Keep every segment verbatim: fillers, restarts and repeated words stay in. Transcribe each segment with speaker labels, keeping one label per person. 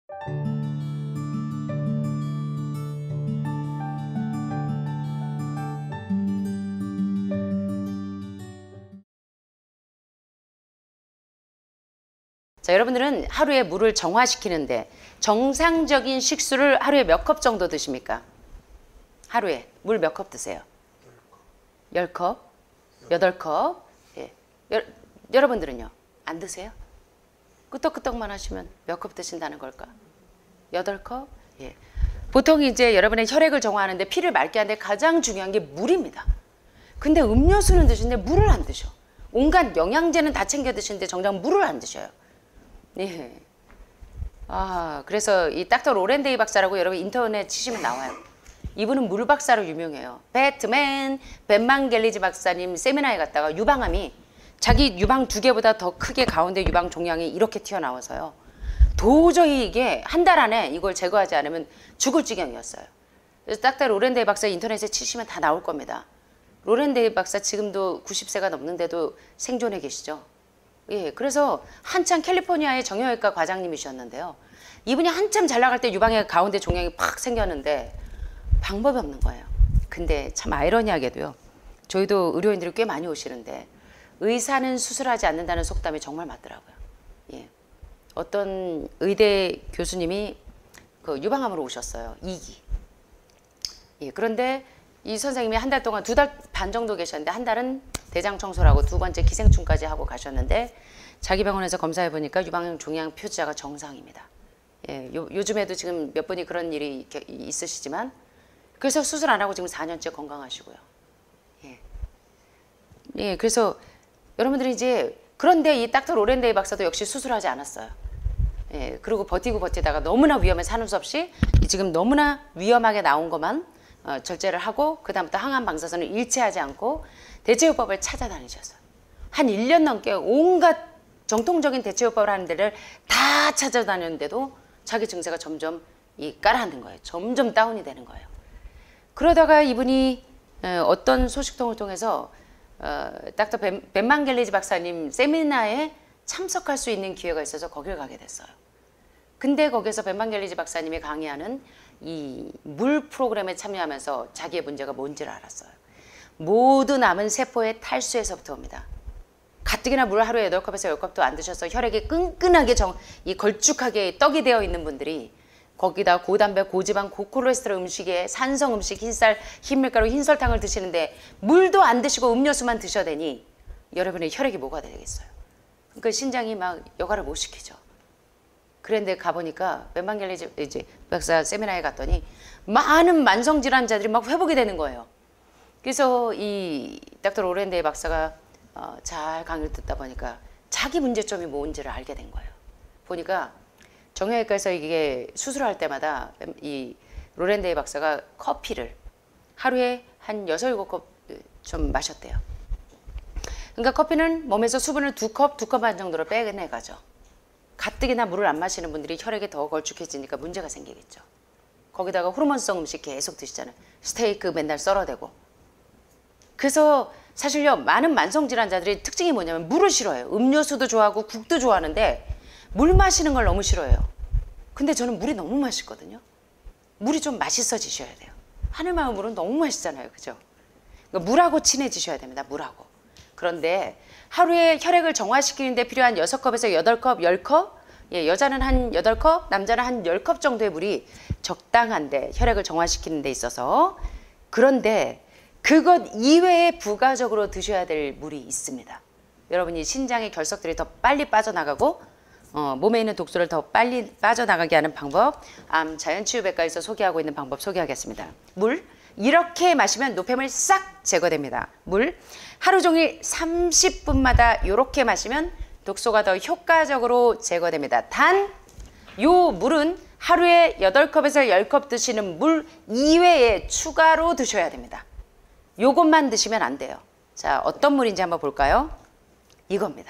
Speaker 1: 자, 여러분들은 하루에 물을 정화시키는데 정상적인 식수를 하루에 몇 컵 정도 드십니까? 하루에 물 몇 컵 드세요? 열 컵? 여덟 컵? 예. 여, 여러분들은요? 안 드세요? 끄떡끄떡만 하시면 몇 컵 드신다는 걸까? 여덟 컵? 예. 보통 이제 여러분의 혈액을 정화하는데 피를 맑게 하는데 가장 중요한 게 물입니다. 근데 음료수는 드시는데 물을 안 드셔. 온갖 영양제는 다 챙겨 드시는데 정작 물을 안 드셔요. 예. 아, 그래서 이 닥터 로렌데이 박사라고 여러분 인터넷 치시면 나와요. 이분은 물 박사로 유명해요. 배트맨, 벤만겔리지 박사님 세미나에 갔다가 유방암이 자기 유방 두 개보다 더 크게 가운데 유방 종양이 이렇게 튀어나와서요. 도저히 이게 한 달 안에 이걸 제거하지 않으면 죽을 지경이었어요. 그래서 닥터 로렌데이 박사 인터넷에 치시면 다 나올 겁니다. 로렌데이 박사 지금도 구십 세가 넘는데도 생존해 계시죠. 예, 그래서 한참 캘리포니아의 정형외과 과장님이셨는데요. 이분이 한참 잘 나갈 때 유방의 가운데 종양이 팍 생겼는데 방법이 없는 거예요. 근데 참 아이러니하게도요. 저희도 의료인들이 꽤 많이 오시는데 의사는 수술하지 않는다는 속담이 정말 맞더라고요. 예, 어떤 의대 교수님이 그 유방암으로 오셨어요. 이 기. 예, 그런데 이 선생님이 한 달 동안 두 달 반 정도 계셨는데 한 달은 대장 청소를 하고 두 번째 기생충까지 하고 가셨는데 자기 병원에서 검사해 보니까 유방 종양 표지자가 정상입니다. 예, 요, 요즘에도 지금 몇 분이 그런 일이 이렇게 있으시지만 그래서 수술 안 하고 지금 사 년째 건강하시고요. 예, 예, 그래서 여러분들이 이제 그런데 이 닥터 로렌데이 박사도 역시 수술하지 않았어요. 예, 그리고 버티고 버티다가 너무나 위험해서 하는 수 없이 지금 너무나 위험하게 나온 것만 어, 절제를 하고 그 다음부터 항암 방사선을 일체하지 않고 대체요법을 찾아다니셨어요. 한 일 년 넘게 온갖 정통적인 대체요법을 하는 데를 다 찾아다녔는데도 자기 증세가 점점 이 가라앉는 거예요. 점점 다운이 되는 거예요. 그러다가 이분이 어떤 소식통을 통해서 어, 닥터 벤만겔리지 박사님 세미나에 참석할 수 있는 기회가 있어서 거길 가게 됐어요. 근데 거기서 벤만겔리지 박사님이 강의하는 이 물 프로그램에 참여하면서 자기의 문제가 뭔지를 알았어요. 모두 남은 세포의 탈수에서부터 옵니다. 가뜩이나 물 하루에 여덟 컵에서 열 컵도 안 드셔서 혈액이 끈끈하게 정, 이 걸쭉하게 떡이 되어 있는 분들이 거기다 고담배, 고지방, 고콜레스테롤 음식에 산성 음식, 흰쌀, 흰밀가루, 흰설탕을 드시는데 물도 안 드시고 음료수만 드셔야 되니 여러분의 혈액이 뭐가 되겠어요? 그러니까 신장이 막 여과를 못 시키죠. 그런데 가보니까 벤만겔리지 이제 박사 세미나에 갔더니 많은 만성 질환자들이 막 회복이 되는 거예요. 그래서 이 닥터 로렌데이 박사가 어, 잘 강의를 듣다 보니까 자기 문제점이 뭔지를 알게 된 거예요. 보니까 정형외과에서 이게 수술할 때마다 이 로렌데이 박사가 커피를 하루에 한 여섯, 일곱 컵 좀 마셨대요. 그러니까 커피는 몸에서 수분을 두 컵, 두 컵 반 정도로 빼내가죠. 가뜩이나 물을 안 마시는 분들이 혈액이 더 걸쭉해지니까 문제가 생기겠죠. 거기다가 호르몬성 음식 계속 드시잖아요. 스테이크 맨날 썰어대고. 그래서 사실요, 많은 만성질환자들이 특징이 뭐냐면 물을 싫어해요. 음료수도 좋아하고 국도 좋아하는데 물 마시는 걸 너무 싫어해요. 근데 저는 물이 너무 맛있거든요. 물이 좀 맛있어지셔야 돼요. 하늘마을 물은 너무 맛있잖아요. 그죠? 그러니까 물하고 친해지셔야 됩니다. 물하고. 그런데 하루에 혈액을 정화시키는데 필요한 여섯 컵에서 여덟 컵, 열 컵, 예, 여자는 한 여덟 컵, 남자는 한 열 컵 정도의 물이 적당한데 혈액을 정화시키는 데 있어서. 그런데 그것 이외에 부가적으로 드셔야 될 물이 있습니다. 여러분이 신장의 결석들이 더 빨리 빠져나가고 어, 몸에 있는 독소를 더 빨리 빠져나가게 하는 방법, 암 자연치유백과에서 소개하고 있는 방법 소개하겠습니다. 물, 이렇게 마시면 노폐물 싹 제거됩니다. 물, 하루 종일 삼십 분마다 이렇게 마시면 독소가 더 효과적으로 제거됩니다. 단, 요 물은 하루에 여덟 컵에서 열 컵 드시는 물 이외에 추가로 드셔야 됩니다. 요것만 드시면 안 돼요. 자, 어떤 물인지 한번 볼까요? 이겁니다.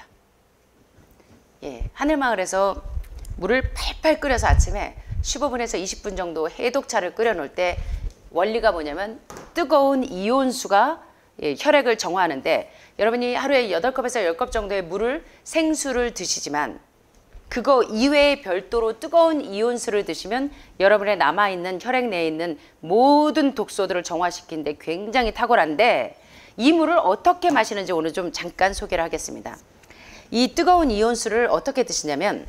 Speaker 1: 예, 하늘마을에서 물을 팔팔 끓여서 아침에 십오 분에서 이십 분 정도 해독차를 끓여 놓을 때 원리가 뭐냐면 뜨거운 이온수가 예, 혈액을 정화하는데 여러분이 하루에 여덟 컵에서 열 컵 정도의 물을 생수를 드시지만 그거 이외에 별도로 뜨거운 이온수를 드시면 여러분의 남아있는 혈액 내에 있는 모든 독소들을 정화시키는데 굉장히 탁월한데, 이 물을 어떻게 마시는지 오늘 좀 잠깐 소개를 하겠습니다. 이 뜨거운 이온수를 어떻게 드시냐면,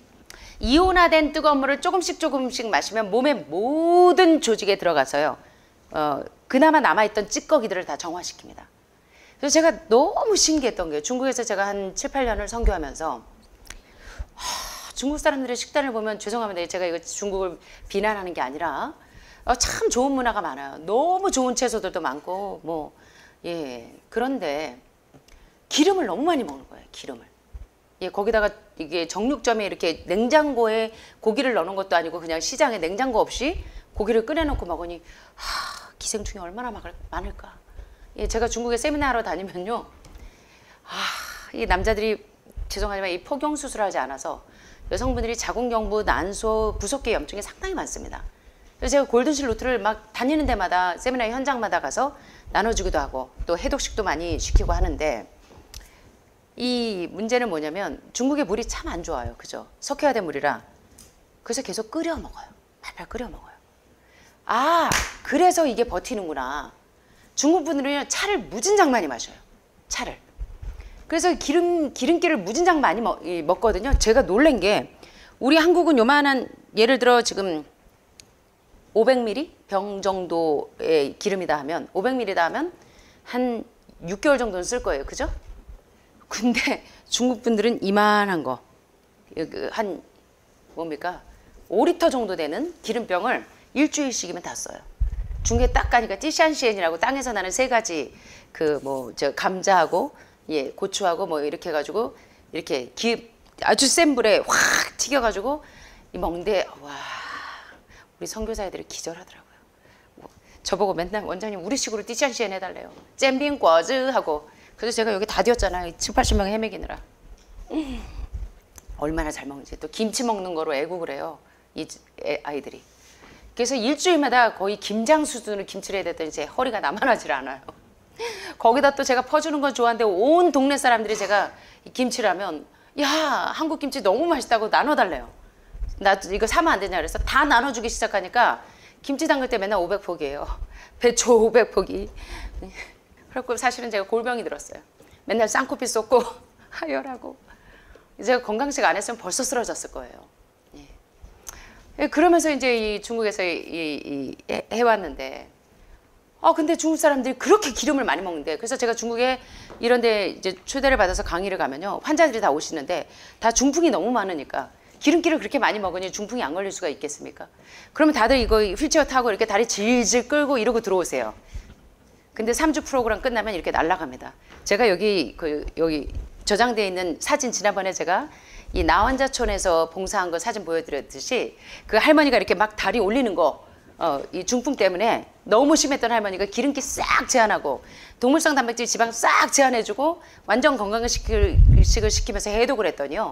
Speaker 1: 이온화된 뜨거운 물을 조금씩 조금씩 마시면 몸의 모든 조직에 들어가서요, 어, 그나마 남아있던 찌꺼기들을 다 정화시킵니다. 그래서 제가 너무 신기했던 게, 중국에서 제가 한 칠, 팔 년을 선교하면서 하, 중국 사람들의 식단을 보면, 죄송합니다, 제가 이거 중국을 비난하는 게 아니라 어, 참 좋은 문화가 많아요. 너무 좋은 채소들도 많고 뭐, 예, 그런데 기름을 너무 많이 먹는 거예요. 기름을. 예, 거기다가 이게 정육점에 이렇게 냉장고에 고기를 넣는 것도 아니고 그냥 시장에 냉장고 없이 고기를 꺼내놓고 먹으니, 하, 기생충이 얼마나 많을까. 예, 제가 중국에 세미나하러 다니면요, 아, 이 남자들이 죄송하지만 이 포경 수술을 하지 않아서 여성분들이 자궁경부, 난소, 부속계 염증이 상당히 많습니다. 그래서 제가 골든실 루트를 막 다니는 데마다, 세미나 현장마다 가서 나눠주기도 하고 또 해독식도 많이 시키고 하는데, 이 문제는 뭐냐면 중국의 물이 참 안 좋아요. 그죠? 석회화된 물이라. 그래서 계속 끓여 먹어요. 팔팔 끓여 먹어요. 아, 그래서 이게 버티는구나. 중국 분들은 차를 무진장 많이 마셔요. 차를. 그래서 기름, 기름기를 무진장 많이 먹, 먹거든요. 제가 놀란 게, 우리 한국은 요만한, 예를 들어 지금 오백 밀리리터 병 정도의 기름이다 하면, 오백 밀리리터다 하면 한 육 개월 정도는 쓸 거예요. 그죠? 근데 중국 분들은 이만한 거, 한 뭡니까? 오 리터 정도 되는 기름병을 일주일씩이면 다 써요. 중국에 딱 가니까 찌샨시엔이라고 땅에서 나는 세 가지, 그 뭐 저 감자하고, 예, 고추하고 뭐 이렇게 해가지고 이렇게 기, 아주 센 불에 확 튀겨가지고 이 먹는데, 와, 우리 선교사애들이 기절하더라고요. 뭐, 저보고 맨날 원장님 우리식으로 띠샨시엔 해달래요. 잼빙꿔즈 하고. 그래서 제가 여기 다 뒤었잖아요. 칠, 팔십 명 헤매기느라. 음, 얼마나 잘 먹는지. 또 김치 먹는 거로 애국을 해요, 이 애, 아이들이. 그래서 일주일마다 거의 김장 수준으로 김치를 해야 됐더니 제 허리가 나만하질 않아요. 거기다 또 제가 퍼주는 건 좋아하는데 온 동네 사람들이 제가 김치를 하면, 야, 한국 김치 너무 맛있다고 나눠달래요. 나 이거 사면 안 되냐 그래서 다 나눠주기 시작하니까 김치 담글 때 맨날 오백 포기예요. 배추 오백 포기. 그래서 사실은 제가 골병이 들었어요. 맨날 쌍코피 쏟고 하혈하고. 제가 건강식 안 했으면 벌써 쓰러졌을 거예요. 예. 그러면서 이제 이 중국에서 이, 이, 이 해왔는데, 아 근데 중국 사람들이 그렇게 기름을 많이 먹는데, 그래서 제가 중국에 이런데 이제 초대를 받아서 강의를 가면요, 환자들이 다 오시는데 다 중풍이 너무 많으니까, 기름기를 그렇게 많이 먹으니 중풍이 안 걸릴 수가 있겠습니까? 그러면 다들 이거 휠체어 타고 이렇게 다리 질질 끌고 이러고 들어오세요. 근데 삼 주 프로그램 끝나면 이렇게 날아갑니다. 제가 여기 그 여기 저장되어 있는 사진, 지난번에 제가 이 나환자촌에서 봉사한 거 사진 보여드렸듯이, 그 할머니가 이렇게 막 다리 올리는 거, 어, 이 중풍 때문에 너무 심했던 할머니가 기름기 싹 제한하고 동물성 단백질 지방 싹 제한해주고 완전 건강식을 시키면서 해독을 했더니요,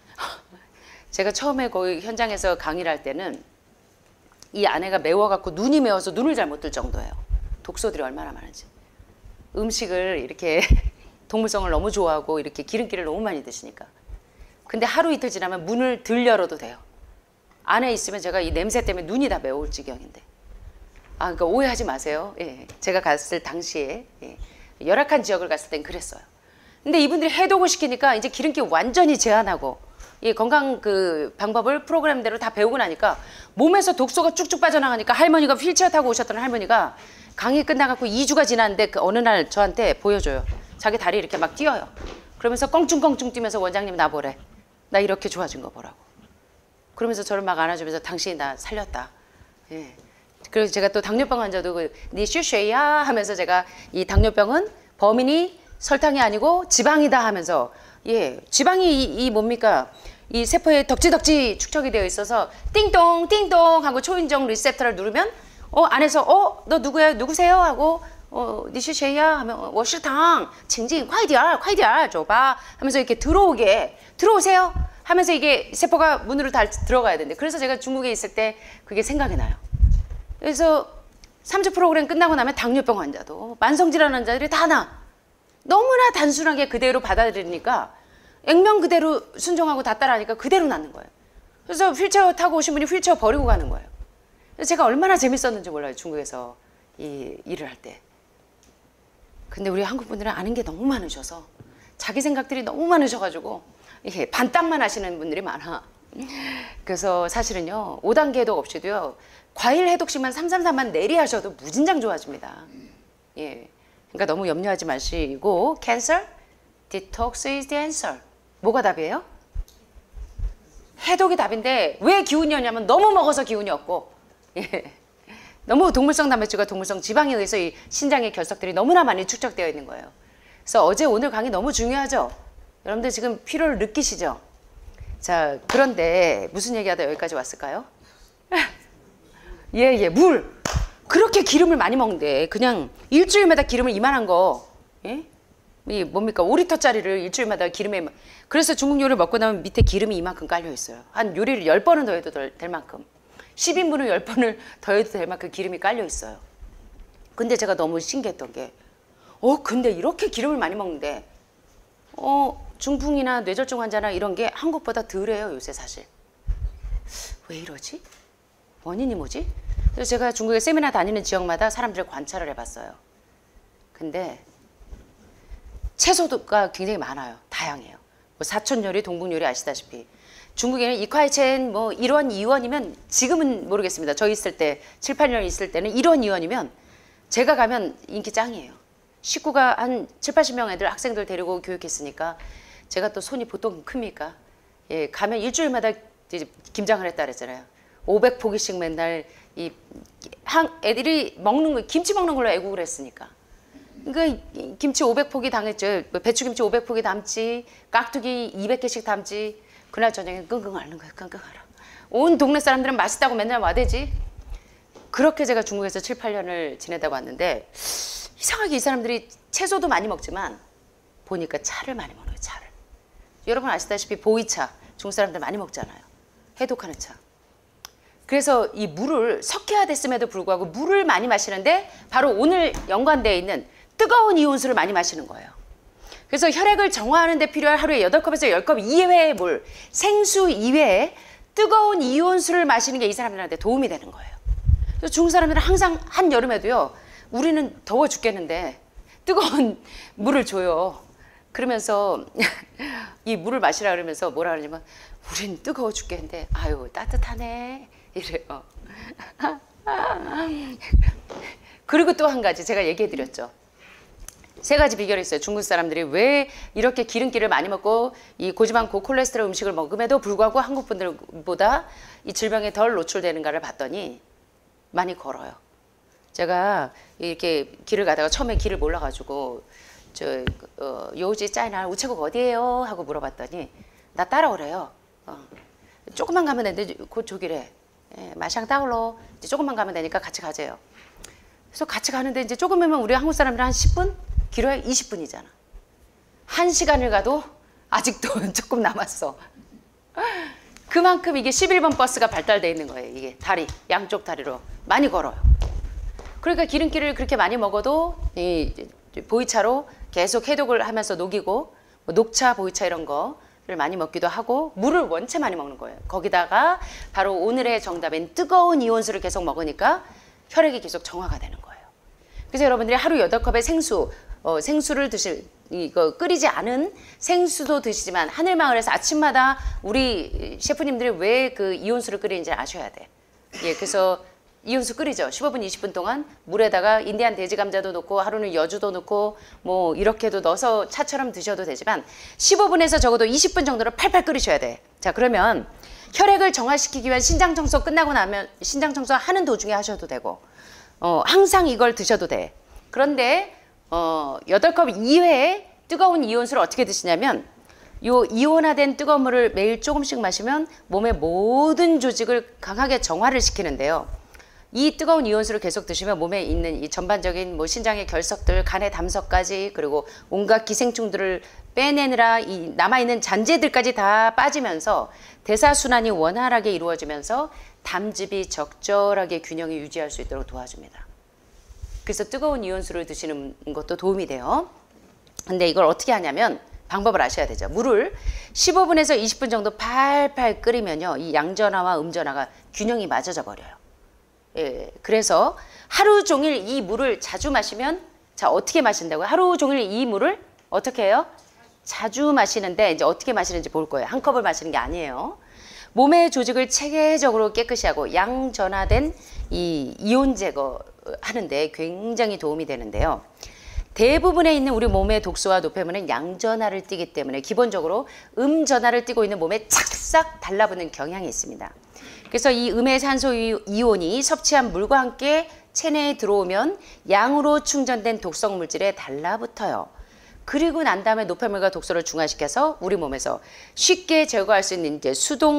Speaker 1: 제가 처음에 거기 현장에서 강의를 할 때는 이 아내가 매워갖고 눈이 매워서 눈을 잘 못 뜰 정도예요. 독소들이 얼마나 많은지. 음식을 이렇게 동물성을 너무 좋아하고 이렇게 기름기를 너무 많이 드시니까. 근데 하루 이틀 지나면 문을 들 열어도 돼요. 안에 있으면 제가 이 냄새 때문에 눈이 다 매울 지경인데. 아, 그러니까 오해하지 마세요. 예, 제가 갔을 당시에, 예, 열악한 지역을 갔을 땐 그랬어요. 근데 이분들이 해독을 시키니까 이제 기름기 완전히 제한하고, 이 건강 그 방법을 프로그램대로 다 배우고 나니까 몸에서 독소가 쭉쭉 빠져나가니까, 할머니가 휠체어 타고 오셨던 할머니가 강의 끝나갖고 이 주가 지났는데 그 어느 날 저한테 보여줘요. 자기 다리 이렇게 막 뛰어요. 그러면서 껑충껑충 뛰면서, 원장님 나 보래. 나 이렇게 좋아진 거 보라고. 그러면서 저를 막 안아주면서 당신이 나 살렸다. 예. 그래서 제가 또 당뇨병 환자도 그 니 슈쉐야 하면서 제가 이 당뇨병은 범인이 설탕이 아니고 지방이다 하면서, 예, 지방이 이, 이 뭡니까? 이 세포에 덕지덕지 축적이 되어 있어서 띵동 띵동 하고 초인종 리셉터를 누르면, 어 안에서 어 너 누구야 누구세요 하고, 어 니是谁呀하면, 我是糖请进快点快点走吧하면서 이렇게 들어오게, 들어오세요 하면서 이게 세포가 문으로 다 들어가야 되는데, 그래서 제가 중국에 있을 때 그게 생각이 나요. 그래서 삼 주 프로그램 끝나고 나면 당뇨병 환자도 만성질환 환자들이 다 나. 너무나 단순하게 그대로 받아들이니까 액면 그대로 순종하고 다 따라하니까 그대로 낫는 거예요. 그래서 휠체어 타고 오신 분이 휠체어 버리고 가는 거예요. 그래서 제가 얼마나 재밌었는지 몰라요. 중국에서 이 일을 할 때. 근데 우리 한국 분들은 아는 게 너무 많으셔서 자기 생각들이 너무 많으셔가지고 이게 반땅만 하시는 분들이 많아. 그래서 사실은요 오 단계도 없이도요 과일 해독식만 삼삼삼만 내리 하셔도 무진장 좋아집니다. 예, 그러니까 너무 염려하지 마시고 cancer, detox is the answer. 뭐가 답이에요? 해독이 답인데 왜 기운이 없냐면 너무 먹어서 기운이 없고 예. 너무 동물성 단백질과 동물성 지방에 의해서 이 신장의 결석들이 너무나 많이 축적되어 있는 거예요. 그래서 어제 오늘 강의 너무 중요하죠? 여러분들 지금 피로를 느끼시죠? 자, 그런데 무슨 얘기하다 여기까지 왔을까요? 예, 예, 물. 그렇게 기름을 많이 먹는데 그냥 일주일마다 기름을 이만한 거, 예? 이 뭡니까? 오 리터짜리를 일주일마다 기름에, 그래서 중국 요리를 먹고 나면 밑에 기름이 이만큼 깔려 있어요. 한 요리를 열 번은 더 해도 될 만큼. 십 인분을 열 번을 더 해도 될 만큼 기름이 깔려 있어요. 근데 제가 너무 신기했던 게, 어, 근데 이렇게 기름을 많이 먹는데, 어, 중풍이나 뇌졸중 환자나 이런 게 한국보다 덜해요, 요새 사실. 왜 이러지? 원인이 뭐지? 그래서 제가 중국에 세미나 다니는 지역마다 사람들을 관찰을 해봤어요. 근데 채소가 굉장히 많아요. 다양해요. 뭐 사촌 요리, 동북 요리 아시다시피. 중국에는 이콰이첸 뭐 일 원, 이 원이면 지금은 모르겠습니다. 저 있을 때, 칠, 팔 년 있을 때는 일 원, 이 원이면 제가 가면 인기 짱이에요. 식구가 한 칠, 팔십 명 애들 학생들 데리고 교육했으니까 제가 또 손이 보통 큽니까? 예, 가면 일주일마다 이제 김장을 했다 그랬잖아요. 오백 포기씩 맨날 이 한 애들이 먹는 거, 김치 먹는 걸로 애국을 했으니까. 그러니까 김치 오백 포기 당했죠. 배추김치 오백 포기 담지, 깍두기 이백 개씩 담지. 그날 저녁에 끙끙 앓는 거예요. 끙끙 앓아. 온 동네 사람들은 맛있다고 맨날 와대지. 그렇게 제가 중국에서 칠, 팔 년을 지내다가 왔는데 이상하게 이 사람들이 채소도 많이 먹지만 보니까 차를 많이 먹어요. 차를. 여러분 아시다시피 보이차 중국 사람들 많이 먹잖아요. 해독하는 차. 그래서 이 물을 석회화 됐음에도 불구하고 물을 많이 마시는데 바로 오늘 연관되어 있는 뜨거운 이온수를 많이 마시는 거예요. 그래서 혈액을 정화하는 데 필요한 하루에 여덟 컵에서 열 컵 이외의 물, 생수 이외에 뜨거운 이온수를 마시는 게 이 사람들한테 도움이 되는 거예요. 그래서 중국 사람들은 항상 한여름에도요. 우리는 더워 죽겠는데 뜨거운 물을 줘요. 그러면서 이 물을 마시라 그러면서 뭐라 그러냐면 우린 뜨거워 죽겠는데 아유 따뜻하네 이래요. 그리고 또 한 가지 제가 얘기해 드렸죠. 세 가지 비결이 있어요. 중국 사람들이 왜 이렇게 기름기를 많이 먹고 이 고지방 고콜레스테롤 음식을 먹음에도 불구하고 한국 분들보다 이 질병에 덜 노출되는가를 봤더니 많이 걸어요. 제가 이렇게 길을 가다가 처음에 길을 몰라가지고 저 어, 요지 짜이나 우체국 어디예요? 하고 물어봤더니 나 따라오래요. 어. 조금만 가면 되는데 곧 저기래. 예, 마샹 따올로 이제 조금만 가면 되니까 같이 가재요. 그래서 같이 가는데 이제 조금이면 우리 한국 사람들 한 십 분? 길어야 이십 분이잖아. 한 시간을 가도 아직도 조금 남았어. 그만큼 이게 십일 번 버스가 발달되어 있는 거예요. 이게 다리, 양쪽 다리로 많이 걸어요. 그러니까 기름기를 그렇게 많이 먹어도 이 보이차로 계속 해독을 하면서 녹이고 뭐 녹차, 보이차 이런 거를 많이 먹기도 하고 물을 원체 많이 먹는 거예요. 거기다가 바로 오늘의 정답인 뜨거운 이온수를 계속 먹으니까 혈액이 계속 정화가 되는 거예요. 그래서 여러분들이 하루 여덟 컵의 생수, 어, 생수를 드실, 이거 끓이지 않은 생수도 드시지만 하늘마을에서 아침마다 우리 셰프님들이 왜 그 이온수를 끓이는지 아셔야 돼. 예, 그래서 이온수 끓이죠. 십오 분, 이십 분 동안 물에다가 인디안 돼지 감자도 넣고 하루는 여주도 넣고 뭐 이렇게도 넣어서 차처럼 드셔도 되지만 십오 분에서 적어도 이십 분 정도를 팔팔 끓이셔야 돼. 자, 그러면 혈액을 정화시키기 위한 신장 청소 끝나고 나면 신장 청소 하는 도중에 하셔도 되고 어, 항상 이걸 드셔도 돼. 그런데 어, 여덟 컵 이외에 뜨거운 이온수를 어떻게 드시냐면 요 이온화된 뜨거운 물을 매일 조금씩 마시면 몸의 모든 조직을 강하게 정화를 시키는데요. 이 뜨거운 이온수를 계속 드시면 몸에 있는 이 전반적인 뭐 신장의 결석들, 간의 담석까지 그리고 온갖 기생충들을 빼내느라 이 남아있는 잔재들까지 다 빠지면서 대사순환이 원활하게 이루어지면서 담즙이 적절하게 균형이 유지할 수 있도록 도와줍니다. 그래서 뜨거운 이온수를 드시는 것도 도움이 돼요. 근데 이걸 어떻게 하냐면 방법을 아셔야 되죠. 물을 십오 분에서 이십 분 정도 팔팔 끓이면요. 이 양전하와 음전하가 균형이 맞아져 버려요. 예, 그래서 하루 종일 이 물을 자주 마시면, 자, 어떻게 마신다고요? 하루 종일 이 물을 어떻게 해요? 자주 마시는데 이제 어떻게 마시는지 볼 거예요. 한 컵을 마시는 게 아니에요. 몸의 조직을 체계적으로 깨끗이 하고 양전화된 이 이온 제거하는데 굉장히 도움이 되는데요. 대부분에 있는 우리 몸의 독소와 노폐물은 양전하를 띠기 때문에 기본적으로 음전하를 띠고 있는 몸에 착싹 달라붙는 경향이 있습니다. 그래서 이 음의 산소 이온이 섭취한 물과 함께 체내에 들어오면 양으로 충전된 독성 물질에 달라붙어요. 그리고 난 다음에 노폐물과 독소를 중화시켜서 우리 몸에서 쉽게 제거할 수 있는 이제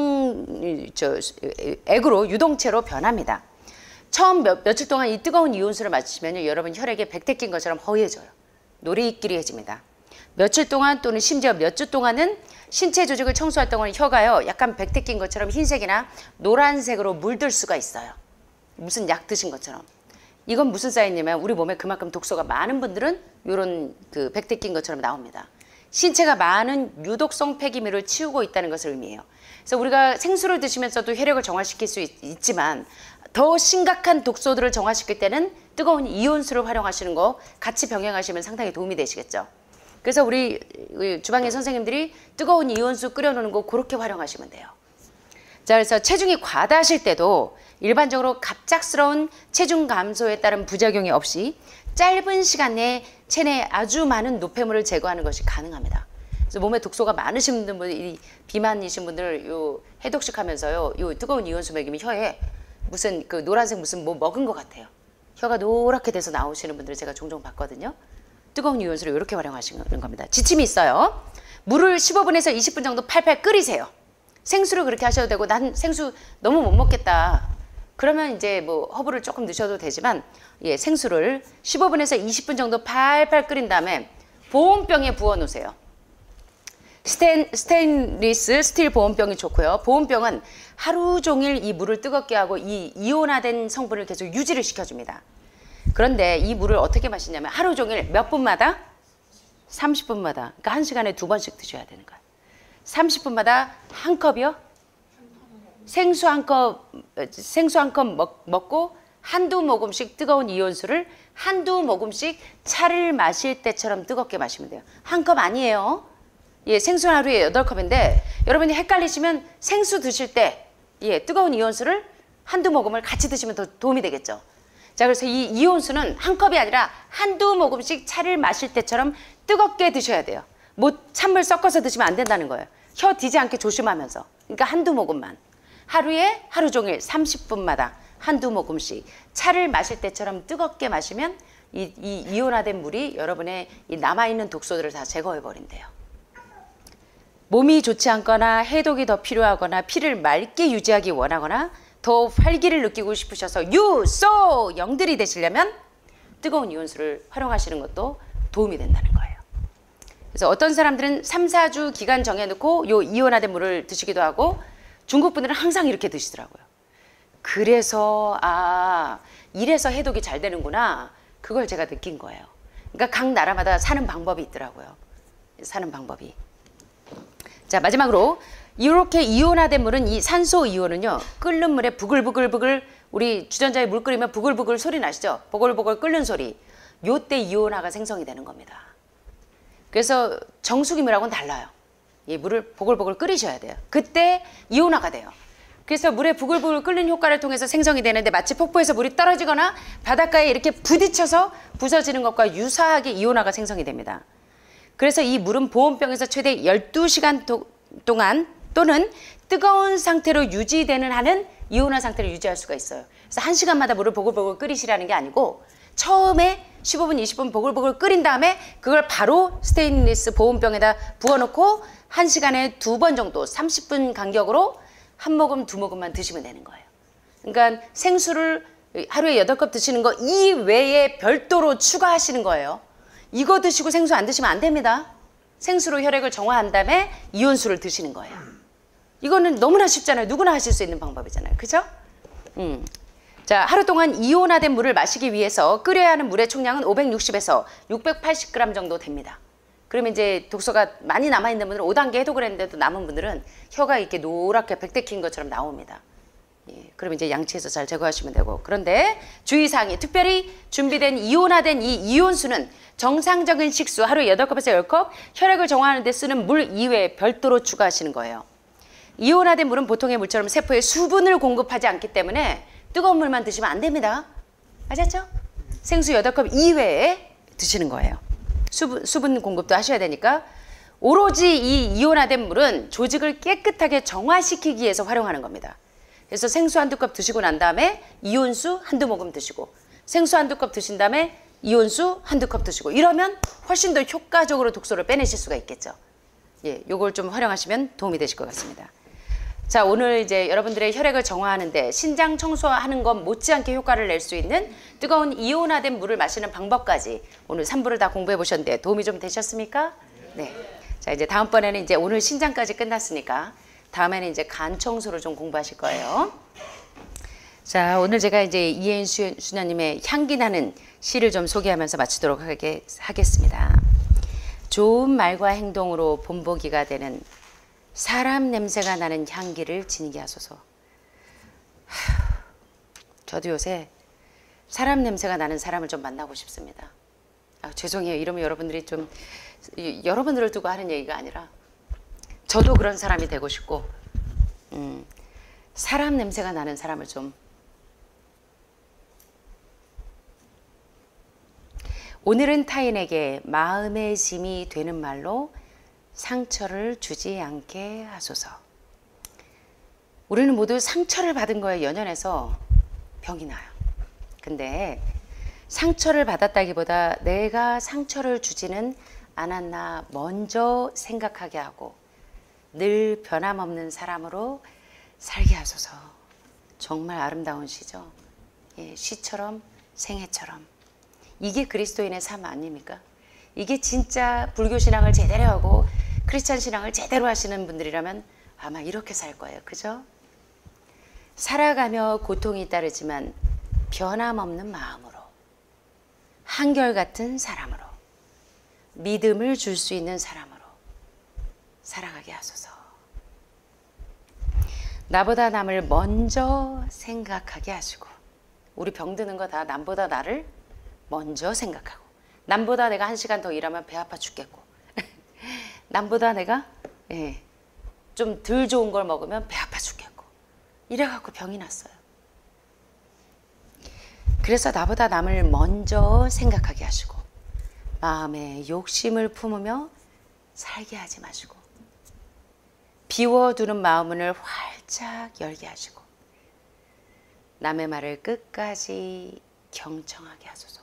Speaker 1: 수동 저, 액으로 유동체로 변합니다. 처음 몇, 며칠 동안 이 뜨거운 이온수를 마시면 여러분 혈액에 백태 낀 것처럼 허해져요. 노리끼리해집니다. 며칠 동안 또는 심지어 몇 주 동안은 신체 조직을 청소할 동안 혀가요 약간 백태 낀 것처럼 흰색이나 노란색으로 물들 수가 있어요. 무슨 약 드신 것처럼. 이건 무슨 사인이냐면 우리 몸에 그만큼 독소가 많은 분들은 이런 그 백태 낀 것처럼 나옵니다. 신체가 많은 유독성 폐기물을 치우고 있다는 것을 의미해요. 그래서 우리가 생수를 드시면서도 혈액을 정화시킬 수 있, 있지만 더 심각한 독소들을 정화시킬 때는 뜨거운 이온수를 활용하시는 거 같이 병행하시면 상당히 도움이 되시겠죠. 그래서 우리 주방의 선생님들이 뜨거운 이온수 끓여놓는 거 그렇게 활용하시면 돼요. 자, 그래서 체중이 과다하실 때도 일반적으로 갑작스러운 체중 감소에 따른 부작용이 없이 짧은 시간 내에 체내에 아주 많은 노폐물을 제거하는 것이 가능합니다. 그래서 몸에 독소가 많으신 분들, 이 비만이신 분들 요 해독식 하면서요, 요 뜨거운 이온수 먹이면 혀에 무슨 그 노란색 무슨 뭐 먹은 것 같아요. 혀가 노랗게 돼서 나오시는 분들을 제가 종종 봤거든요. 뜨거운 이온수를 이렇게 활용하시는 겁니다. 지침이 있어요. 물을 십오 분에서 이십 분 정도 팔팔 끓이세요. 생수를 그렇게 하셔도 되고, 난 생수 너무 못 먹겠다. 그러면 이제 뭐 허브를 조금 넣으셔도 되지만, 예, 생수를 십오 분에서 이십 분 정도 팔팔 끓인 다음에 보온병에 부어 놓으세요. 스테인, 스테인리스 스틸 보온병이 좋고요. 보온병은 하루 종일 이 물을 뜨겁게 하고 이 이온화된 성분을 계속 유지를 시켜줍니다. 그런데 이 물을 어떻게 마시냐면 하루 종일 몇 분마다? 삼십 분마다. 그러니까 한 시간에 두 번씩 드셔야 되는 거예요. 삼십 분마다 한 컵이요? 생수 한 컵, 생수 한 컵 먹고 한두 모금씩 뜨거운 이온수를 한두 모금씩 차를 마실 때처럼 뜨겁게 마시면 돼요. 한 컵 아니에요. 예, 생수 하루에 여덟 컵인데 여러분이 헷갈리시면 생수 드실 때 예, 뜨거운 이온수를 한두 모금을 같이 드시면 더 도움이 되겠죠. 자, 그래서 이 이온수는 한 컵이 아니라 한두 모금씩 차를 마실 때처럼 뜨겁게 드셔야 돼요. 뭐 찬물 섞어서 드시면 안 된다는 거예요. 혀 디지 않게 조심하면서. 그러니까 한두 모금만. 하루에 하루 종일 삼십 분마다 한두 모금씩 차를 마실 때처럼 뜨겁게 마시면 이, 이 이온화된 물이 여러분의 이 남아있는 독소들을 다 제거해 버린대요. 몸이 좋지 않거나 해독이 더 필요하거나 피를 맑게 유지하기 원하거나 더 활기를 느끼고 싶으셔서 유소 영들이 되시려면 뜨거운 이온수를 활용하시는 것도 도움이 된다는 거예요. 그래서 어떤 사람들은 삼, 사 주 기간 정해놓고 요 이온화된 물을 드시기도 하고 중국 분들은 항상 이렇게 드시더라고요. 그래서 아 이래서 해독이 잘 되는구나. 그걸 제가 느낀 거예요. 그러니까 각 나라마다 사는 방법이 있더라고요. 사는 방법이. 자, 마지막으로 이렇게 이온화된 물은 이 산소 이온은요. 끓는 물에 부글부글부글 우리 주전자에 물 끓이면 부글부글 소리 나시죠? 보글보글 끓는 소리. 요때 이온화가 생성이 되는 겁니다. 그래서 정수기 물하고는 달라요. 이 물을 보글보글 끓이셔야 돼요. 그때 이온화가 돼요. 그래서 물에 부글부글 끓는 효과를 통해서 생성이 되는데 마치 폭포에서 물이 떨어지거나 바닷가에 이렇게 부딪혀서 부서지는 것과 유사하게 이온화가 생성이 됩니다. 그래서 이 물은 보온병에서 최대 열두 시간 도, 동안 또는 뜨거운 상태로 유지되는 한은 이온화 상태를 유지할 수가 있어요. 그래서 한 시간마다 물을 보글보글 끓이시라는 게 아니고 처음에 십오 분, 이십 분 보글보글 끓인 다음에 그걸 바로 스테인리스 보온병에다 부어놓고 한 시간에 두 번 정도 삼십 분 간격으로 한 모금, 두 모금만 드시면 되는 거예요. 그러니까 생수를 하루에 여덟 컵 드시는 거 이외에 별도로 추가하시는 거예요. 이거 드시고 생수 안 드시면 안 됩니다. 생수로 혈액을 정화한 다음에 이온수를 드시는 거예요. 이거는 너무나 쉽잖아요. 누구나 하실 수 있는 방법이잖아요. 그죠? 음. 자, 하루 동안 이온화된 물을 마시기 위해서 끓여야 하는 물의 총량은 오백육십에서 육백팔십 그램 정도 됩니다. 그러면 이제 독소가 많이 남아있는 분들은 오 단계 해독을 했는데도 남은 분들은 혀가 이렇게 노랗게 백대 킨 것처럼 나옵니다. 예, 그럼 이제 양치해서 잘 제거하시면 되고. 그런데 주의사항이 특별히 준비된 이온화된 이 이온수는 정상적인 식수 하루에 여덟 컵에서 열 컵, 혈액을 정화하는 데 쓰는 물 이외에 별도로 추가하시는 거예요. 이온화된 물은 보통의 물처럼 세포에 수분을 공급하지 않기 때문에 뜨거운 물만 드시면 안 됩니다. 아셨죠? 생수 여덟 컵 이외에 드시는 거예요. 수분, 수분 공급도 하셔야 되니까. 오로지 이 이온화된 물은 조직을 깨끗하게 정화시키기 위해서 활용하는 겁니다. 그래서 생수 한두 컵 드시고 난 다음에 이온수 한두 모금 드시고, 생수 한두 컵 드신 다음에 이온수 한두 컵 드시고, 이러면 훨씬 더 효과적으로 독소를 빼내실 수가 있겠죠. 예, 요걸 좀 활용하시면 도움이 되실 것 같습니다. 자, 오늘 이제 여러분들의 혈액을 정화하는데 신장 청소하는 것 못지않게 효과를 낼 수 있는 뜨거운 이온화된 물을 마시는 방법까지 오늘 삼 부를 다 공부해 보셨는데 도움이 좀 되셨습니까? 네. 자, 이제 다음번에는 이제 오늘 신장까지 끝났으니까 다음에는 이제 간 청소를 좀 공부하실 거예요. 자, 오늘 제가 이제 이혜인 수녀님의 향기 나는 시를 좀 소개하면서 마치도록 하게, 하겠습니다. 좋은 말과 행동으로 본보기가 되는 사람 냄새가 나는 향기를 지니게 하소서. 하, 저도 요새 사람 냄새가 나는 사람을 좀 만나고 싶습니다. 아, 죄송해요. 이러면 여러분들이 좀 이, 여러분들을 두고 하는 얘기가 아니라 저도 그런 사람이 되고 싶고, 음, 사람 냄새가 나는 사람을 좀. 오늘은 타인에게 마음의 짐이 되는 말로 상처를 주지 않게 하소서. 우리는 모두 상처를 받은 거에 연연해서 병이 나요. 근데 상처를 받았다기보다 내가 상처를 주지는 않았나 먼저 생각하게 하고 늘 변함없는 사람으로 살게 하소서. 정말 아름다운 시죠. 예, 시처럼 생애처럼. 이게 그리스도인의 삶 아닙니까? 이게 진짜 불교 신앙을 제대로 하고 크리스찬 신앙을 제대로 하시는 분들이라면 아마 이렇게 살 거예요. 그죠? 살아가며 고통이 따르지만 변함없는 마음으로, 한결같은 사람으로, 믿음을 줄 수 있는 사람으로 살아가게 하소서. 나보다 남을 먼저 생각하게 하시고, 우리 병드는 거 다 남보다 나를 먼저 생각하고, 남보다 내가 한 시간 더 일하면 배 아파 죽겠고, 남보다 내가 예, 좀 덜 좋은 걸 먹으면 배 아파 죽겠고, 이래갖고 병이 났어요. 그래서 나보다 남을 먼저 생각하게 하시고 마음에 욕심을 품으며 살게 하지 마시고 비워두는 마음을 활짝 열게 하시고 남의 말을 끝까지 경청하게 하소서.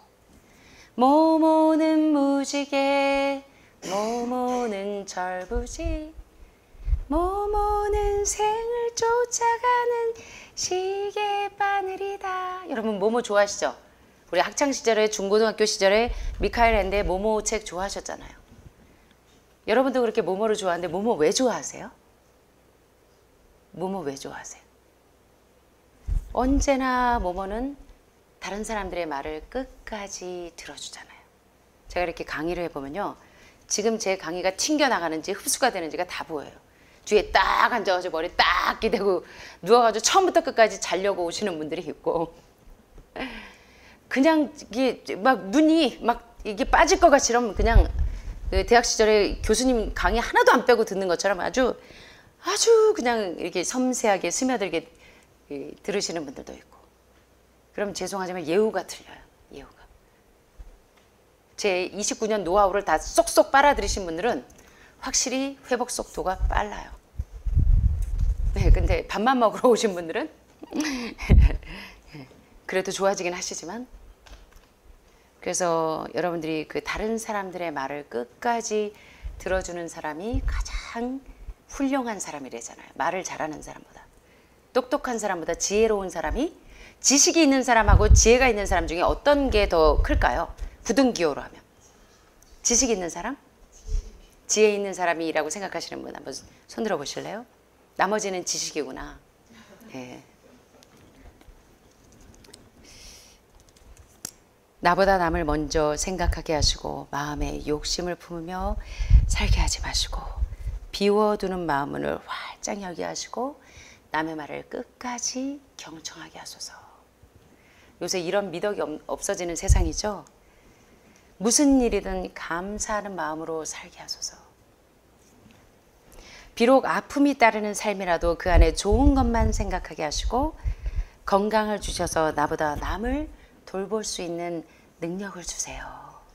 Speaker 1: 모모는 무지개, 모모는 절부지, 모모는 생을 쫓아가는 시계바늘이다. 여러분 모모 좋아하시죠? 우리 학창시절에 중고등학교 시절에 미카엘 앤드의 모모 책 좋아하셨잖아요. 여러분도 그렇게 모모를 좋아하는데 모모 왜 좋아하세요? 모모 왜 좋아하세요? 언제나 모모는 다른 사람들의 말을 끝까지 들어주잖아요. 제가 이렇게 강의를 해보면요, 지금 제 강의가 튕겨나가는지 흡수가 되는지가 다 보여요. 뒤에 딱 앉아가지고 머리 딱 기대고 누워가지고 처음부터 끝까지 자려고 오시는 분들이 있고, 그냥 이게 막 눈이 막 이게 빠질 것 같이럼 그냥 대학 시절에 교수님 강의 하나도 안 빼고 듣는 것처럼 아주 아주 그냥 이렇게 섬세하게 스며들게 들으시는 분들도 있고. 그럼 죄송하지만 예우가 틀려요. 예우가. 제 이십구 년 노하우를 다 쏙쏙 빨아들이신 분들은 확실히 회복 속도가 빨라요. 네, 근데 밥만 먹으러 오신 분들은 그래도 좋아지긴 하시지만, 그래서 여러분들이 그 다른 사람들의 말을 끝까지 들어주는 사람이 가장 훌륭한 사람이래잖아요. 말을 잘하는 사람보다, 똑똑한 사람보다 지혜로운 사람이, 지식이 있는 사람하고 지혜가 있는 사람 중에 어떤 게 더 클까요? 부등기호로 하면 지식 있는 사람? 지혜 있는 사람이라고 생각하시는 분 한번 손 들어 보실래요? 나머지는 지식이구나. 예. 나보다 남을 먼저 생각하게 하시고 마음에 욕심을 품으며 살게 하지 마시고 비워두는 마음을 활짝 열게 하시고 남의 말을 끝까지 경청하게 하소서. 요새 이런 미덕이 없어지는 세상이죠. 무슨 일이든 감사하는 마음으로 살게 하소서. 비록 아픔이 따르는 삶이라도 그 안에 좋은 것만 생각하게 하시고 건강을 주셔서 나보다 남을 돌볼 수 있는 능력을 주세요.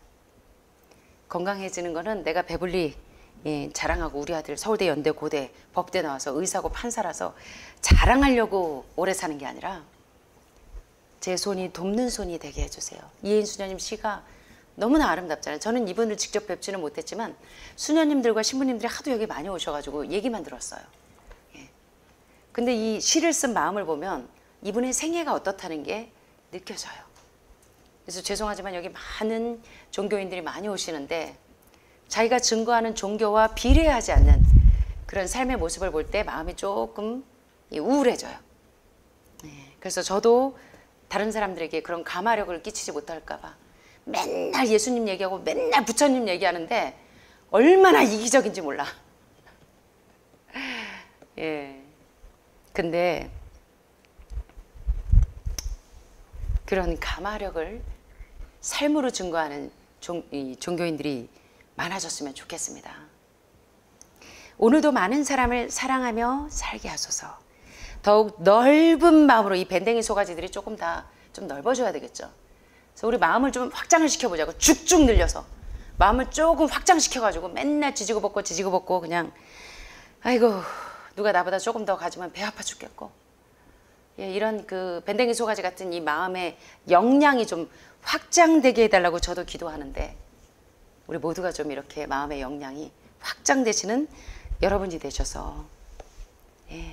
Speaker 1: 건강해지는 거는 내가 배불리 예, 자랑하고 우리 아들 서울대, 연대, 고대, 법대 나와서 의사고 판사라서 자랑하려고 오래 사는 게 아니라 제 손이 돕는 손이 되게 해주세요. 이혜인 수녀님 시가 너무나 아름답잖아요. 저는 이분을 직접 뵙지는 못했지만 수녀님들과 신부님들이 하도 여기 많이 오셔가지고 얘기만 들었어요. 예. 근데 이 시를 쓴 마음을 보면 이분의 생애가 어떻다는 게 느껴져요. 그래서 죄송하지만 여기 많은 종교인들이 많이 오시는데 자기가 증거하는 종교와 비례하지 않는 그런 삶의 모습을 볼 때 마음이 조금 우울해져요. 네, 그래서 저도 다른 사람들에게 그런 감화력을 끼치지 못할까 봐 맨날 예수님 얘기하고 맨날 부처님 얘기하는데 얼마나 이기적인지 몰라. 예. 근데 그런 감화력을 삶으로 증거하는 종, 이 종교인들이 많아졌으면 좋겠습니다. 오늘도 많은 사람을 사랑하며 살게 하소서. 더욱 넓은 마음으로 이 밴댕이 소가지들이 조금 다 좀 넓어져야 되겠죠. 그래서 우리 마음을 좀 확장을 시켜보자고 쭉쭉 늘려서 마음을 조금 확장시켜가지고 맨날 지지고 볶고 지지고 볶고 그냥 아이고 누가 나보다 조금 더 가지면 배 아파 죽겠고 예, 이런 그 밴댕이 소가지 같은 이 마음의 역량이 좀 확장되게 해달라고 저도 기도하는데 우리 모두가 좀 이렇게 마음의 역량이 확장되시는 여러분이 되셔서 예,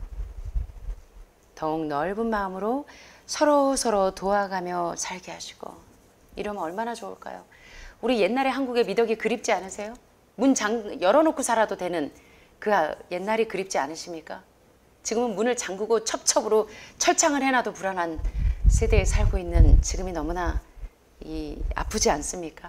Speaker 1: 더욱 넓은 마음으로 서로 서로 도와가며 살게 하시고 이러면 얼마나 좋을까요? 우리 옛날에 한국의 미덕이 그립지 않으세요? 문 장, 열어놓고 살아도 되는 그 옛날이 그립지 않으십니까? 지금은 문을 잠그고 첩첩으로 철창을 해놔도 불안한 세대에 살고 있는 지금이 너무나 이, 아프지 않습니까?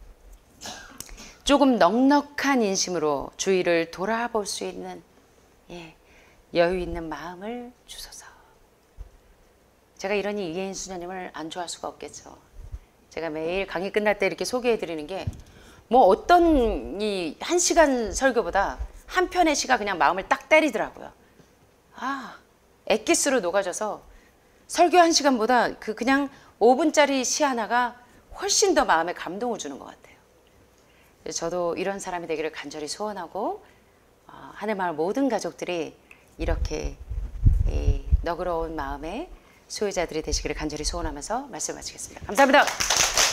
Speaker 1: 조금 넉넉한 인심으로 주위를 돌아볼 수 있는 예, 여유 있는 마음을 주소서. 제가 이러니 이혜인 수녀님을 안 좋아할 수가 없겠죠. 제가 매일 강의 끝날 때 이렇게 소개해 드리는 게 뭐 어떤 이 한 시간 설교보다 한 편의 시가 그냥 마음을 딱 때리더라고요. 아, 엑기스로 녹아져서 설교 한 시간보다 그 그냥 오 분짜리 시 하나가 훨씬 더 마음에 감동을 주는 것 같아요. 저도 이런 사람이 되기를 간절히 소원하고 어, 하늘마을 모든 가족들이 이렇게 이 너그러운 마음의 소유자들이 되시기를 간절히 소원하면서 말씀 마치겠습니다. 감사합니다.